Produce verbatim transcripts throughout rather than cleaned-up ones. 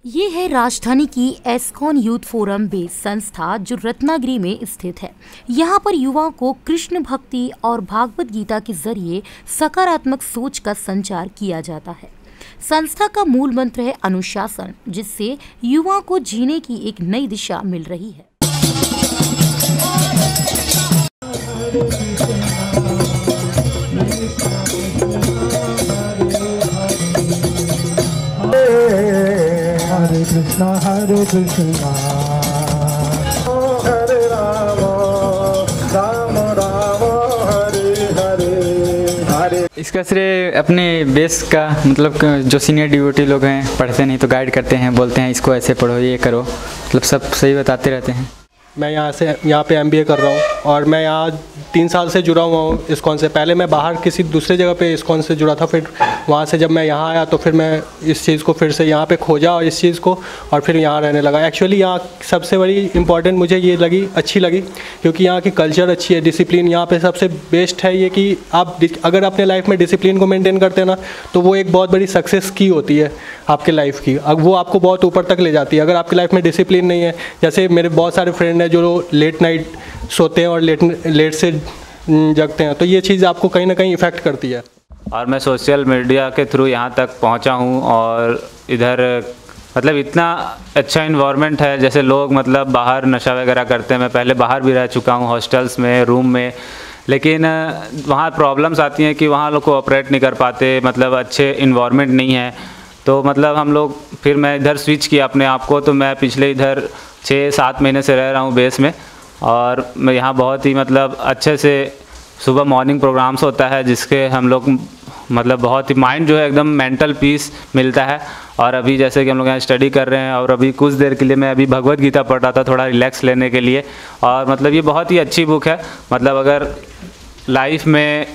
ये है राजधानी की एस्कॉन यूथ फोरम बेस्ड संस्था जो रत्नागिरी में स्थित है। यहाँ पर युवाओं को कृष्ण भक्ति और भागवत गीता के जरिए सकारात्मक सोच का संचार किया जाता है। संस्था का मूल मंत्र है अनुशासन, जिससे युवाओं को जीने की एक नई दिशा मिल रही है। हरे कृष्णा हरे कृष्णा हरे राम राम राम हरे हरे हरे। इसका श्रेय अपने बेस का मतलब जो सीनियर डिवोटी लोग हैं, पढ़ते नहीं तो गाइड करते हैं, बोलते हैं इसको ऐसे पढ़ो, ये करो, मतलब सब सही बताते रहते हैं। मैं यहाँ से यहाँ पे एमबीए कर रहा हूँ और मैं यहाँ तीन साल से जुड़ा हुआ हूँ इस्कॉन से। पहले मैं बाहर किसी दूसरे जगह पे इस्कॉन से जुड़ा था, फिर वहाँ से जब मैं यहाँ आया तो फिर मैं इस चीज़ को फिर से यहाँ पे खोजा और इस चीज़ को और फिर यहाँ रहने लगा। एक्चुअली यहाँ सबसे बड़ी इम्पॉर्टेंट मुझे ये लगी अच्छी लगी क्योंकि यहाँ की कल्चर अच्छी है, डिसिप्लिन यहाँ पे सबसे बेस्ट है। ये कि आप अगर अपने लाइफ में डिसिप्लिन को मेंटेन करते हैं ना तो वो एक बहुत बड़ी सक्सेस की होती है आपके लाइफ की। अब वो आपको बहुत ऊपर तक ले जाती है। अगर आपकी लाइफ में डिसिप्लिन नहीं है, जैसे मेरे बहुत सारे फ्रेंड हैं जो लेट नाइट सोते हैं और लेट लेट से जगते हैं, तो ये चीज़ आपको कहीं ना कहीं इफ़ेक्ट करती है। और मैं सोशल मीडिया के थ्रू यहाँ तक पहुँचा हूँ और इधर मतलब इतना अच्छा इन्वायरमेंट है। जैसे लोग मतलब बाहर नशा वगैरह करते हैं, मैं पहले बाहर भी रह चुका हूँ, हॉस्टल्स में, रूम में, लेकिन वहाँ प्रॉब्लम्स आती हैं कि वहाँ लोग को ऑपरेट नहीं कर पाते, मतलब अच्छे इन्वायरमेंट नहीं है। तो मतलब हम लोग फिर मैं इधर स्विच किया अपने आप को, तो मैं पिछले इधर छः सात महीने से रह रहा हूँ बेस में और मैं यहाँ बहुत ही मतलब अच्छे से सुबह मॉर्निंग प्रोग्राम्स होता है जिसके हम लोग मतलब बहुत ही माइंड जो है एकदम मेंटल पीस मिलता है। और अभी जैसे कि हम लोग यहाँ स्टडी कर रहे हैं और अभी कुछ देर के लिए मैं अभी भगवत गीता पढ़ रहा था थोड़ा रिलैक्स लेने के लिए। और मतलब ये बहुत ही अच्छी बुक है। मतलब अगर लाइफ में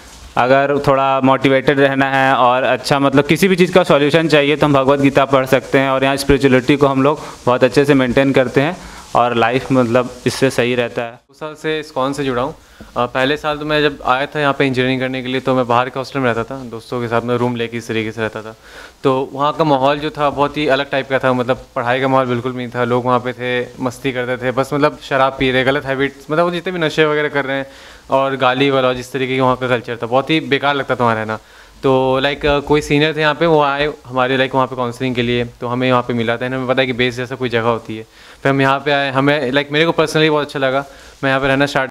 अगर थोड़ा मोटिवेटेड रहना है और अच्छा मतलब किसी भी चीज़ का सॉल्यूशन चाहिए तो हम भगवत गीता पढ़ सकते हैं। और यहाँ स्पिरिचुअलिटी को हम लोग बहुत अच्छे से मेंटेन करते हैं और लाइफ मतलब इससे सही रहता है। दो साल से इस्कॉन से जुड़ा हूँ। पहले साल तो मैं जब आया था यहाँ पे इंजीनियरिंग करने के लिए तो मैं बाहर के हॉस्टल में रहता था, दोस्तों के साथ में रूम लेके इस तरीके से रहता था। तो वहाँ का माहौल जो था बहुत ही अलग टाइप का था। मतलब पढ़ाई का माहौल बिल्कुल नहीं था, लोग वहाँ पे थे, मस्ती करते थे, बस मतलब शराब पी रहे, गलत हैबिट्स, मतलब वो जितने भी नशे वगैरह कर रहे हैं और गाली वाला जिस तरीके का वहाँ का कल्चर था, बहुत ही बेकार लगता था वहाँ रहना। तो लाइक कोई सीनियर थे यहाँ पे, वो आए हमारे लाइक वहाँ पे काउंसलिंग के लिए, तो हमें यहाँ पे मिला था, हमें पता है कि बेस जैसा कोई जगह होती है। फिर हम यहाँ पे आए, हमें लाइक मेरे को पर्सनली बहुत अच्छा लगा। मैं यहाँ पे रहना स्टार्ट